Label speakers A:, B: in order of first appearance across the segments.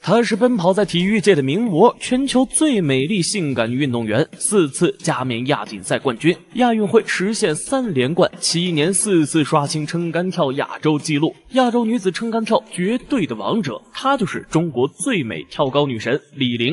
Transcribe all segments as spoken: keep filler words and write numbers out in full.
A: 她是奔跑在体育界的名模，全球最美丽性感运动员，四次加冕亚锦赛冠军，亚运会实现三连冠，七年四次刷新撑杆跳亚洲纪录，亚洲女子撑杆跳绝对的王者，她就是中国最美跳高女神李玲。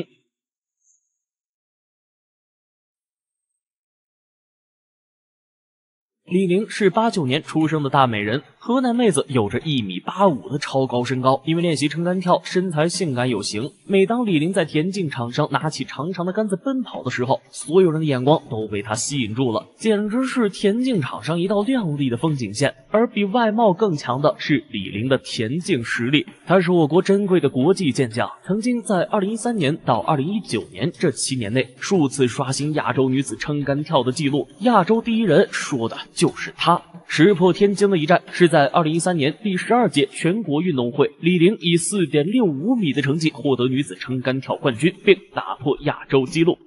A: 李玲是八九年出生的大美人，河南妹子，有着一米八五的超高身高。因为练习撑杆跳，身材性感有型。每当李玲在田径场上拿起长长的杆子奔跑的时候，所有人的眼光都被她吸引住了，简直是田径场上一道亮丽的风景线。而比外貌更强的是李玲的田径实力，她是我国珍贵的国际健将，曾经在二零一三年到二零一九年这七年内数次刷新亚洲女子撑杆跳的纪录，亚洲第一人说的就是他。石破天惊的一战是在二零一三年第十二届全国运动会，李玲以 四点六五米的成绩获得女子撑杆跳冠军，并打破亚洲纪录。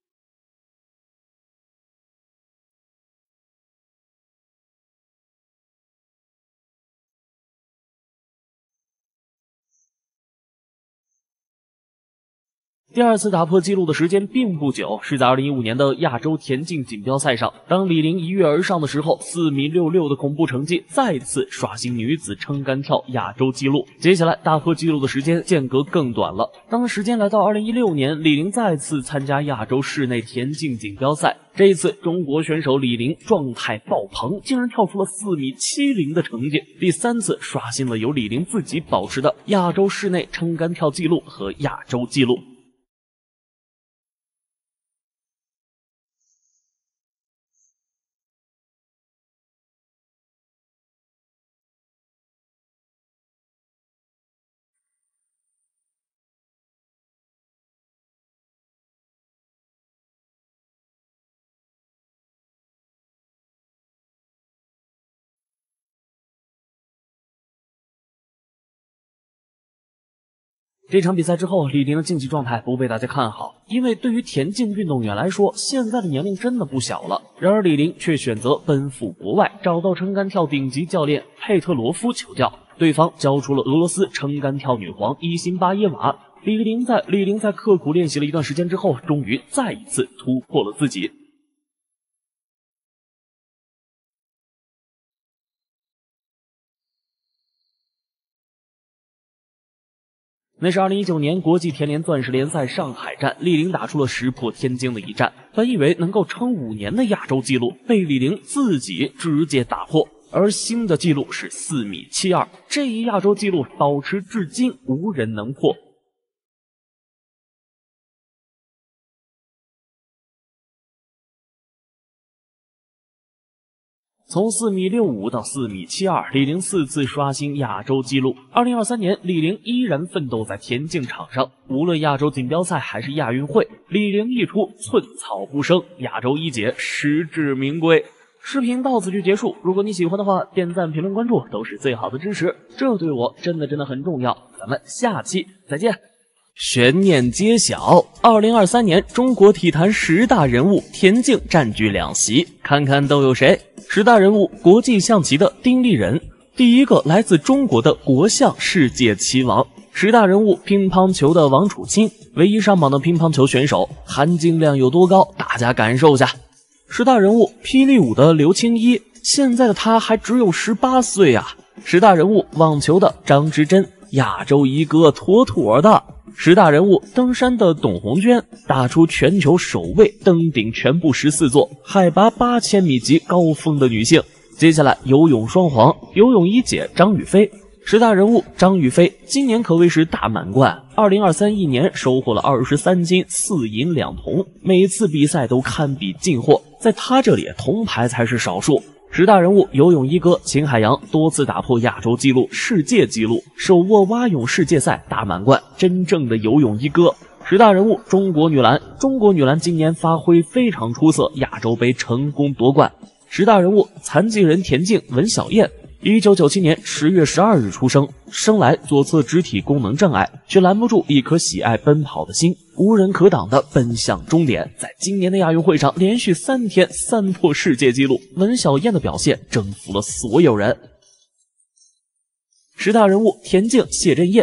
A: 第二次打破纪录的时间并不久，是在二零一五年的亚洲田径锦标赛上，当李玲一跃而上的时候，四米六六的恐怖成绩再次刷新女子撑杆跳亚洲纪录。接下来打破纪录的时间间隔更短了，当时间来到二零一六年，李玲再次参加亚洲室内田径锦标赛，这一次中国选手李玲状态爆棚，竟然跳出了四米七零的成绩，第三次刷新了由李玲自己保持的亚洲室内撑杆跳纪录和亚洲纪录。这场比赛之后，李玲的竞技状态不被大家看好，因为对于田径运动员来说，现在的年龄真的不小了。然而李玲却选择奔赴国外，找到撑杆跳顶级教练佩特罗夫求教，对方教出了俄罗斯撑杆跳女皇伊辛巴耶娃。李玲在李玲在刻苦练习了一段时间之后，终于再一次突破了自己。那是二零一九年国际田联钻石联赛上海站，李玲打出了石破天惊的一战。本以为能够撑五年的亚洲纪录，被李玲自己直接打破，而新的纪录是四米七二，这一亚洲纪录保持至今，无人能破。从四米六五到四米七二，李玲四次刷新亚洲纪录。二零二三年，李玲依然奋斗在田径场上，无论亚洲锦标赛还是亚运会，李玲一出寸草不生，亚洲一姐实至名归。视频到此就结束，如果你喜欢的话，点赞、评论、关注都是最好的支持，这对我真的真的很重要。咱们下期再见。悬念揭晓，二零二三年中国体坛十大人物，田径占据两席，看看都有谁。十大人物：国际象棋的丁立人，第一个来自中国的国象世界棋王。十大人物：乒乓球的王楚钦，唯一上榜的乒乓球选手，含金量有多高？大家感受下。十大人物：霹雳舞的刘青一，现在的他还只有十八岁啊。十大人物：网球的张之臻，亚洲一哥妥妥的。十大人物：登山的董红娟，打出全球首位登顶全部十四座海拔八千米级高峰的女性。接下来游泳双黄，游泳一姐张雨霏。十大人物：张雨霏今年可谓是大满贯，二零二三一年收获了二十三金四银两铜，每次比赛都堪比进货，在她这里铜牌才是少数。十大人物：游泳一哥秦海洋，多次打破亚洲纪录、世界纪录，手握蛙泳世界赛大满贯，真正的游泳一哥。十大人物：中国女篮，中国女篮今年发挥非常出色，亚洲杯成功夺冠。十大人物：残疾人田径文晓燕，一九九七年十月十二日出生，生来左侧肢体功能障碍，却拦不住一颗喜爱奔跑的心，无人可挡的奔向终点。在今年的亚运会上，连续三天三破世界纪录，文晓燕的表现征服了所有人。十大人物田径谢震业，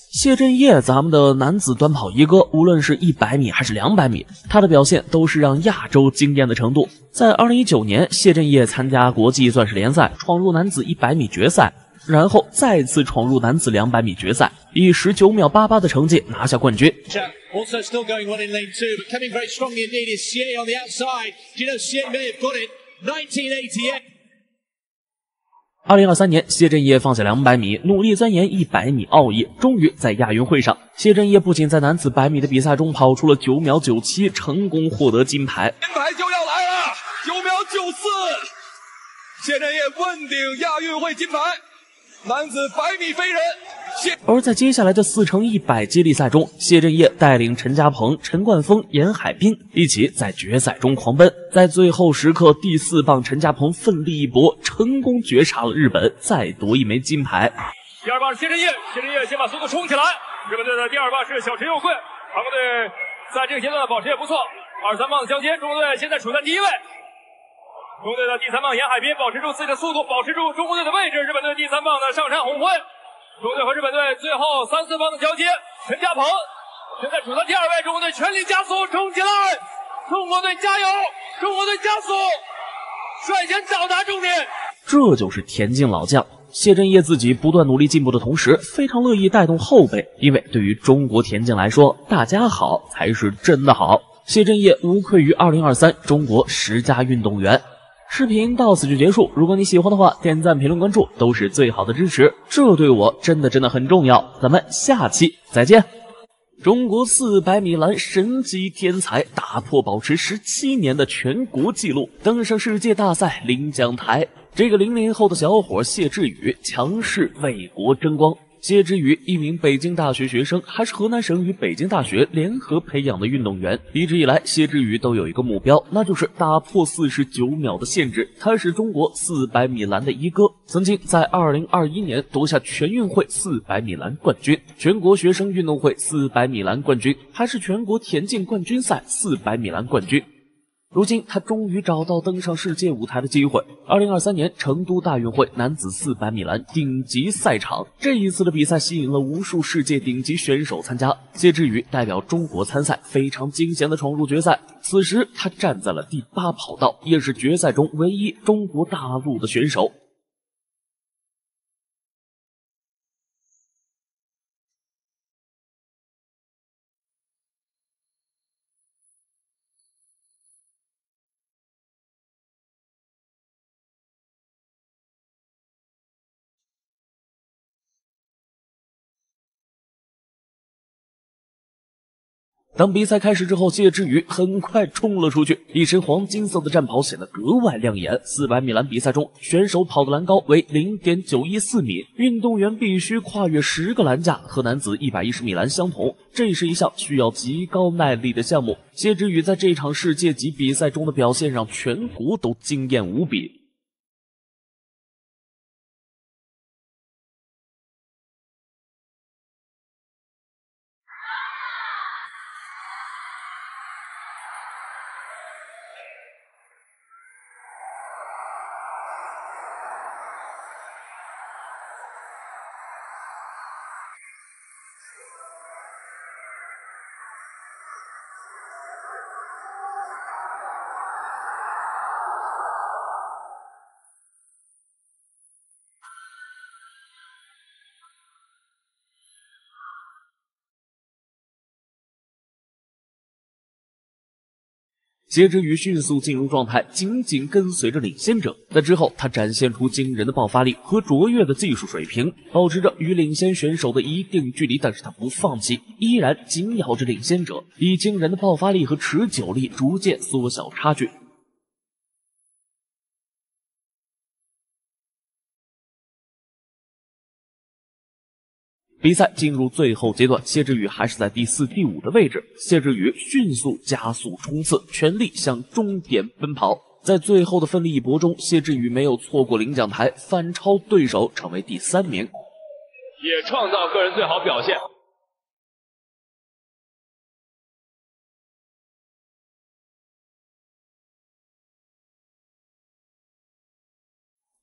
A: 谢震业，咱们的男子短跑一哥，无论是一百米还是两百米，他的表现都是让亚洲惊艳的程度。在二零一九年，谢震业参加国际钻石联赛，闯入男子一百米决赛，然后再次闯入男子两百米决赛，以十九秒八八的成绩拿下冠军。
B: Also still going on in lane two, but coming very strongly indeed is Xie on the outside. Do you know Xie may have got it? nineteen eighty-eight.
A: 二零二三年，谢震业放下两百米，努力钻研一百米奥义，终于在亚运会上，谢震业不仅在男子百米的比赛中跑出了九秒九七，成功获得金牌。
C: 金牌就要来了，九秒九四，谢震业问鼎亚运会金牌，男子百米飞人。
A: 而在接下来的四乘一百接力赛中，谢震业带领陈嘉鹏、陈冠锋、严海滨一起在决赛中狂奔，在最后时刻第四棒陈嘉鹏奋力一搏，成功绝杀了日本，再夺一枚金牌。
D: 第二棒是谢震业，谢震业先把速度冲起来。日本队的第二棒是小陈佑惠，韩国队在这个阶段的保持也不错。二三棒的交接，中国队现在处在第一位。中国队的第三棒严海滨保持住自己的速度，保持住中国队的位置。日本队第三棒的上山红辉。中国队和日本队最后三四棒的交接，陈嘉鹏现在处在第二位，中国队全力加速冲起来，中国队加油，中国队加速，率先到达终点。
A: 这就是田径老将谢震业自己不断努力进步的同时，非常乐意带动后辈，因为对于中国田径来说，大家好才是真的好。谢震业无愧于二零二三中国十佳运动员。视频到此就结束，如果你喜欢的话，点赞、评论、关注都是最好的支持，这对我真的真的很重要。咱们下期再见。中国四百米栏神级天才打破保持十七年的全国纪录，登上世界大赛领奖台。这个零零后的小伙谢智宇强势为国争光。谢智宇，一名北京大学学生，还是河南省与北京大学联合培养的运动员。一直以来，谢智宇都有一个目标，那就是打破四十九秒的限制。他是中国四百米栏的一哥，曾经在二零二一年夺下全运会四百米栏冠军、全国学生运动会四百米栏冠军，还是全国田径冠军赛四百米栏冠军。如今他终于找到登上世界舞台的机会。二零二三年成都大运会男子四百米栏顶级赛场，这一次的比赛吸引了无数世界顶级选手参加。谢智宇代表中国参赛，非常惊险的闯入决赛。此时他站在了第八跑道，也是决赛中唯一中国大陆的选手。当比赛开始之后，谢智宇很快冲了出去，一身黄金色的战袍显得格外亮眼。四百米栏比赛中，选手跑的栏高为 零点九一四米，运动员必须跨越十个栏架，和男子一百一十米栏相同。这是一项需要极高耐力的项目。谢智宇在这场世界级比赛中的表现让全国都惊艳无比。谢智宇迅速进入状态，紧紧跟随着领先者。在之后，他展现出惊人的爆发力和卓越的技术水平，保持着与领先选手的一定距离，但是他不放弃，依然紧咬着领先者，以惊人的爆发力和持久力逐渐缩小差距。比赛进入最后阶段，谢智宇还是在第四、第五的位置。谢智宇迅速加速冲刺，全力向终点奔跑。在最后的奋力一搏中，谢智宇没有错过领奖台，反超对手，成为第三名，
D: 也创造个人最好表现。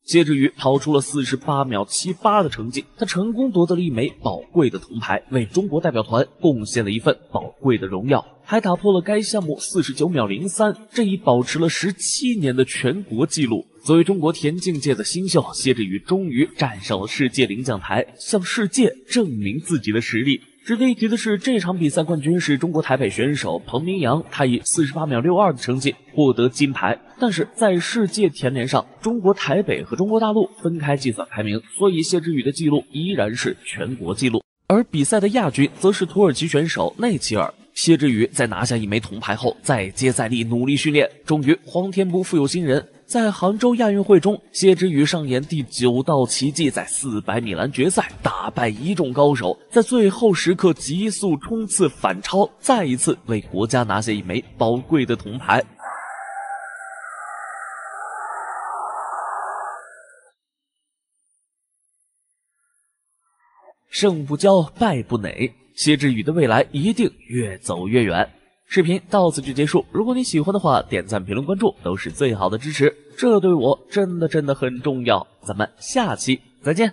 A: 谢智宇跑出了四十八秒七八的成绩，他成功夺得了一枚宝贵的铜牌，为中国代表团贡献了一份宝贵的荣耀，还打破了该项目四十九秒零三，这已保持了十七年的全国纪录。作为中国田径界的新秀，谢智宇终于站上了世界领奖台，向世界证明自己的实力。值得一提的是，这场比赛冠军是中国台北选手彭明阳，他以四十八秒六二的成绩获得金牌。但是在世界田联上，中国台北和中国大陆分开计算排名，所以谢智宇的记录依然是全国纪录。而比赛的亚军则是土耳其选手内齐尔。谢智宇在拿下一枚铜牌后，再接再厉，努力训练，终于皇天不负有心人。在杭州亚运会中，谢智宇上演第九道奇迹，在四百米栏决赛打败一众高手，在最后时刻急速冲刺反超，再一次为国家拿下一枚宝贵的铜牌。胜不骄，败不馁，谢智宇的未来一定越走越远。视频到此就结束，如果你喜欢的话，点赞、评论、关注都是最好的支持，这对我真的真的很重要。咱们下期再见。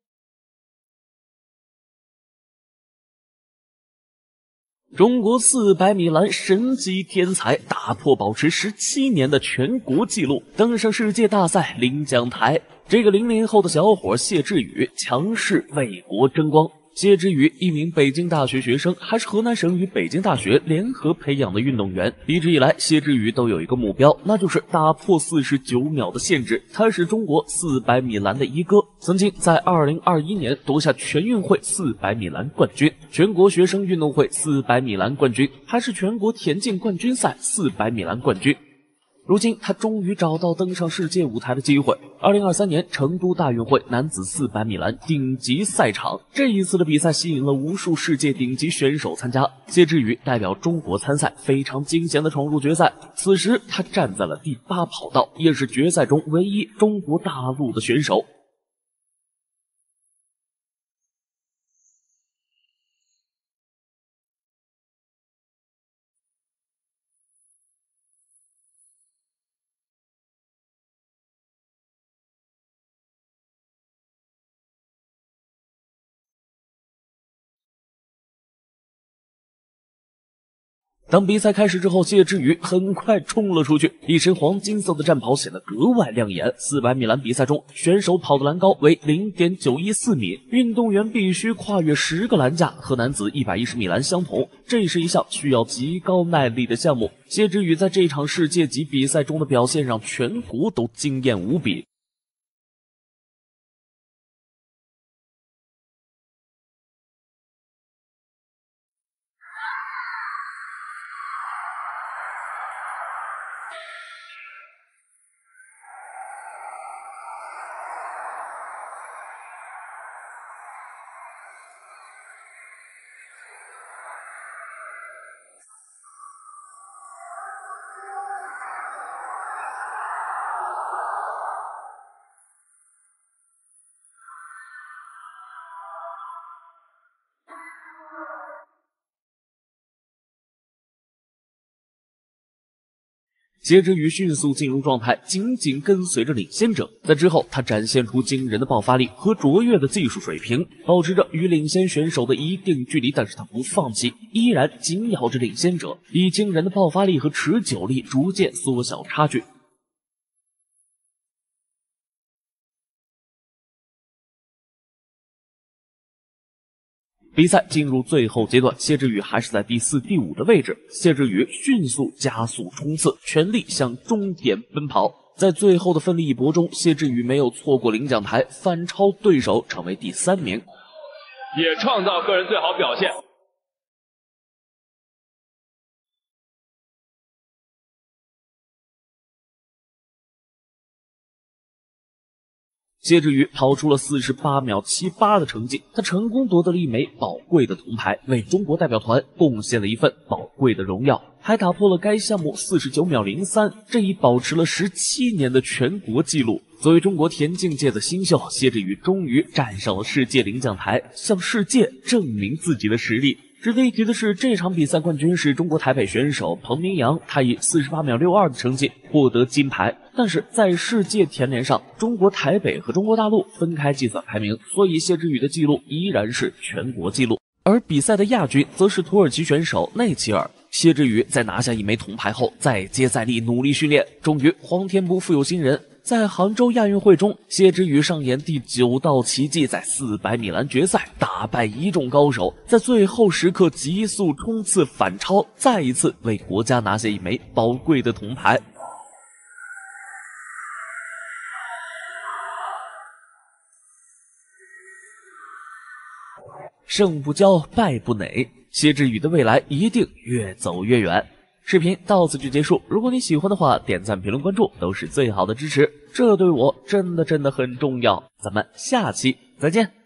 A: 中国四百米栏神级天才打破保持十七年的全国纪录，登上世界大赛领奖台。这个零零后的小伙谢智宇强势为国争光。谢智宇，一名北京大学学生，还是河南省与北京大学联合培养的运动员。一直以来，谢智宇都有一个目标，那就是打破四十九秒的限制。他是中国四百米栏的一哥，曾经在二零二一年夺下全运会四百米栏冠军、全国学生运动会四百米栏冠军，还是全国田径冠军赛四百米栏冠军。如今他终于找到登上世界舞台的机会。二零二三年成都大运会男子四百米栏顶级赛场，这一次的比赛吸引了无数世界顶级选手参加。谢智宇代表中国参赛，非常惊险地闯入决赛。此时他站在了第八跑道，也是决赛中唯一中国大陆的选手。当比赛开始之后，谢智宇很快冲了出去，一身黄金色的战袍显得格外亮眼。四百米栏比赛中，选手跑的栏高为 零点九一四米，运动员必须跨越十个栏架，和男子一百一十米栏相同。这是一项需要极高耐力的项目。谢智宇在这场世界级比赛中的表现让全国都惊艳无比。谢智宇迅速进入状态，紧紧跟随着领先者。在之后，他展现出惊人的爆发力和卓越的技术水平，保持着与领先选手的一定距离，但是他不放弃，依然紧咬着领先者，以惊人的爆发力和持久力逐渐缩小差距。比赛进入最后阶段，谢智宇还是在第四、第五的位置。谢智宇迅速加速冲刺，全力向终点奔跑。在最后的奋力一搏中，谢智宇没有错过领奖台，反超对手，成为第三名，
D: 也创造个人最好表现。
A: 谢智宇跑出了四十八秒七八的成绩，他成功夺得了一枚宝贵的铜牌，为中国代表团贡献了一份宝贵的荣耀，还打破了该项目四十九秒零三，这已保持了十七年的全国纪录。作为中国田径界的新秀，谢智宇终于站上了世界领奖台，向世界证明自己的实力。 值得一提的是，这场比赛冠军是中国台北选手彭明阳，他以四十八秒六二的成绩获得金牌。但是在世界田联上，中国台北和中国大陆分开计算排名，所以谢之宇的记录依然是全国纪录。而比赛的亚军则是土耳其选手内齐尔。谢之宇在拿下一枚铜牌后，再接再厉，努力训练，终于皇天不负有心人。在杭州亚运会中，谢之宇上演第九道奇迹，在四百米栏决赛打败一众高手，在最后时刻急速冲刺反超，再一次为国家拿下一枚宝贵的铜牌。胜不骄，败不馁，谢之宇的未来一定越走越远。视频到此就结束，如果你喜欢的话，点赞、评论、关注都是最好的支持，这对我真的真的很重要。咱们下期再见。